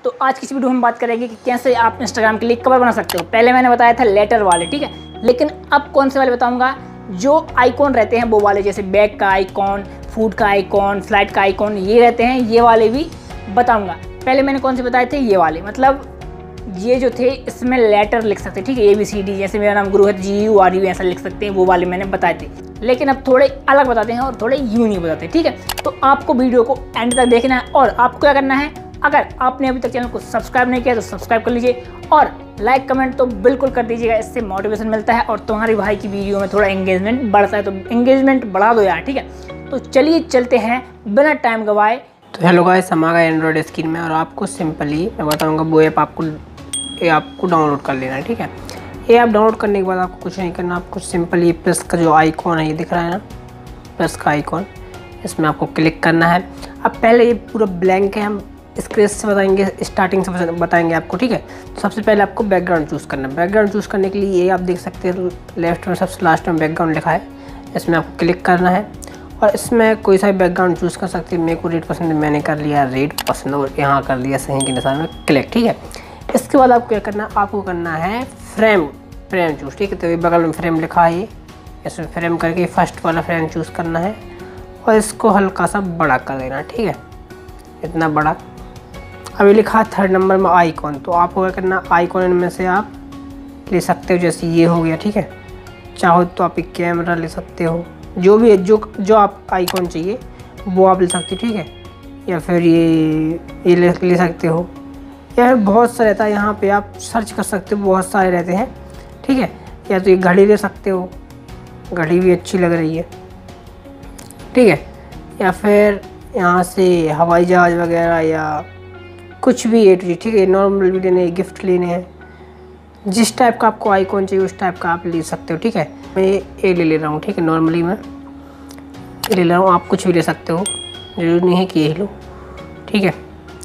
तो आज की इस वीडियो में बात करेंगे कि कैसे आप इंस्टाग्राम के लिए कवर बना सकते हो। पहले मैंने बताया था लेटर वाले, ठीक है, लेकिन अब कौन से वाले बताऊंगा, जो आइकॉन रहते हैं वो वाले, जैसे बैग का आइकॉन, फूड का आइकॉन, फ्लाइट का आइकॉन, ये रहते हैं, ये वाले भी बताऊंगा। पहले मैंने कौन से बताए थे, ये वाले, मतलब ये जो थे इसमें लेटर लिख सकते हैं, ठीक है, ABCD, जैसे मेरा नाम गुरु है GURU ऐसा लिख सकते हैं, वो वाले मैंने बताए थे। लेकिन अब थोड़े अलग बताते हैं और थोड़े यूनिक बताते हैं, ठीक है। तो आपको वीडियो को एंड तक देखना है और आपको क्या करना है, अगर आपने अभी तक चैनल को सब्सक्राइब नहीं किया तो सब्सक्राइब कर लीजिए और लाइक कमेंट तो बिल्कुल कर दीजिएगा, इससे मोटिवेशन मिलता है और तुम्हारे भाई की वीडियो में थोड़ा एंगेजमेंट बढ़ता है, तो एंगेजमेंट बढ़ा दो यार, ठीक है। तो चलिए चलते हैं बिना टाइम गवाए। तो हेलो गाइस, हम आ गए एंड्रॉयड स्क्रीन में और आपको सिंपली मैं बताऊंगा वो ऐप आपको डाउनलोड कर लेना है, ठीक है। ये ऐप डाउनलोड करने के बाद आपको कुछ नहीं करना, आपको सिंपली प्लस का जो आइकॉन है, ये दिख रहा है ना, प्लस का आइकॉन, इसमें आपको क्लिक करना है। अब पहले ये पूरा ब्लैंक है, हम स्क्रैच से बताएंगे, स्टार्टिंग से बताएंगे आपको, ठीक है। तो सबसे पहले आपको बैकग्राउंड चूज़ करना है। बैकग्राउंड चूज़ करने के लिए ये आप देख सकते हैं लेफ्ट में सबसे लास्ट में बैकग्राउंड लिखा है, इसमें आपको क्लिक करना है और इसमें कोई सा भी बैकग्राउंड चूज़ कर सकते हैं। मेरे को रेड पसंद है, मैंने कर लिया रेड पसंद और यहाँ कर दिया सही के निशान में क्लिक, ठीक है। इसके बाद आपको क्या करना है, आपको करना है फ्रेम चूज़, ठीक है। तो ये बगल में फ्रेम लिखा है, इसमें फ्रेम करके फर्स्ट वाला फ्रेम चूज़ करना है और इसको हल्का सा बड़ा कर देना, ठीक है, इतना बड़ा। अभी लिखा है थर्ड नंबर में आइकॉन, तो आपको क्या करना, आइकॉन में से आप ले सकते हो, जैसे ये हो गया, ठीक है। चाहो तो आप एक कैमरा ले सकते हो, जो भी है, जो आप आइकॉन चाहिए वो आप ले सकते हो, ठीक है। या फिर ये ले सकते हो, या फिर बहुत सा रहता है, यहाँ पे आप सर्च कर सकते हो, बहुत सारे रहते हैं, ठीक है। या तो ये घड़ी ले सकते हो, घड़ी भी अच्छी लग रही है, ठीक है। या फिर यहाँ से हवाई जहाज़ वगैरह या कुछ भी ए टू जी, ठीक है। नॉर्मल भी लेने, गिफ्ट लेने हैं, जिस टाइप का आपको आइकॉन चाहिए उस टाइप का आप ले सकते हो, ठीक है। मैं ये ले रहा हूँ, ठीक है, नॉर्मली मैं ले रहा हूँ, आप कुछ भी ले सकते हो, जरूरी नहीं है कि ये लो, ठीक है।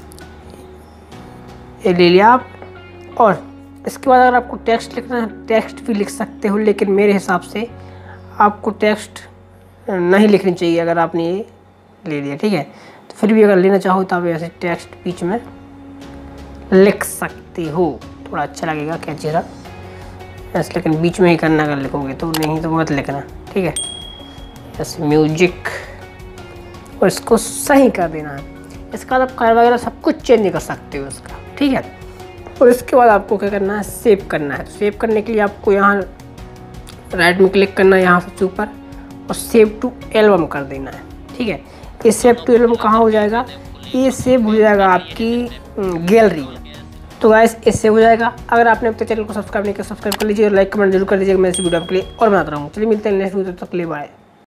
ये ले लिया आप। और इसके बाद अगर आपको टेक्स्ट लिखना है, टेक्स्ट भी लिख सकते हो, लेकिन मेरे हिसाब से आपको टेक्स्ट नहीं लिखनी चाहिए अगर आपने ये ले लिया, ठीक है। तो फिर भी अगर लेना चाहो तो आप ऐसे टेक्स्ट बीच में लिख सकते हो, थोड़ा अच्छा लगेगा क्या चेहरा ऐसे, लेकिन बीच में ही करना अगर लिखोगे तो, नहीं तो मत लिखना, ठीक है। जैसे म्यूजिक, और इसको सही कर देना है। इसका बाद आप कलर वगैरह सब कुछ चेंज कर सकते हो इसका, ठीक है। और इसके बाद आपको क्या करना है, सेव करना है। तो सेव करने के लिए आपको यहाँ राइट में क्लिक करना है, यहाँ से ऊपर, और सेव टू एल्बम कर देना है, ठीक है। ये सेव टू एल्बम कहाँ हो जाएगा, ये सेव हो जाएगा आपकी गैलरी में। तो गाइस ये सेव हो जाएगा। अगर आपने अब तक चैनल को सब्सक्राइब नहीं किया, सब्सक्राइब कर लीजिए और लाइक कमेंट जरूर कर दीजिएगा। मैं इस वीडियो के लिए और बनाता रहूँगा। चलिए मिलते हैं नेक्स्ट वीडियो, तक के लिए बाय।